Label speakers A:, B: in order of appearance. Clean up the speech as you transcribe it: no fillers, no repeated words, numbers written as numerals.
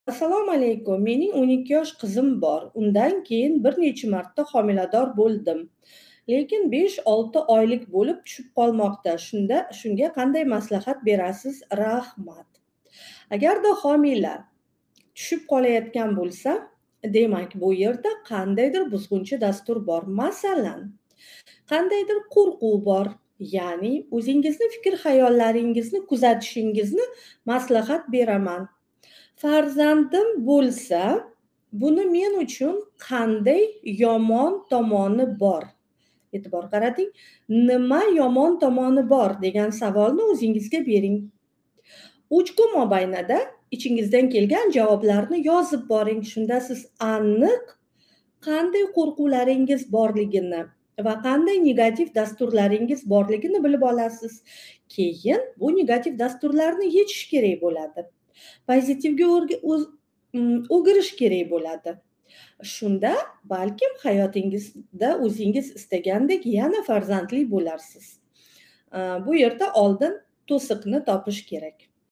A: Assalomu alaykum. Mening 12 yosh qizim bor. Undan keyin bir necha marta homilador bo'ldim. Lekin 5-6 oylik bo'lib tushib qolmoqda. Shunga qanday maslahat berasiz? Rahmat. Agarda homila tushib qolayotgan bo'lsa, demak bu yerda qandaydir buzg'unchi dastur bor. Masalan, qandaydir qo'rquv bor. Ya'ni o'zingizni fikr-hayollaringizni kuzatishingizni maslahat beraman. Farzandim bo'lsa, buni men uchun qanday yomon tomoni bor? E'tibor qarating. Nima yomon tomoni bor degan savolni o'zingizga bering. 3 kun mobaynida ichingizdan kelgan javoblarni yozib boring. Shunda siz aniq qanday qo'rquvlaringiz borligini va qanday negativ dasturlaringiz borligini bilib olasiz. Keyin bu negativ dasturlarni yechish kerak bo'ladi. Pozitivga o'girish kerak bo'ladi. Shunda balkim hayotingizda o'zingiz istagandek yana farzandli bo'larsiz. Bu yerda oldin to'siqni topish kerak.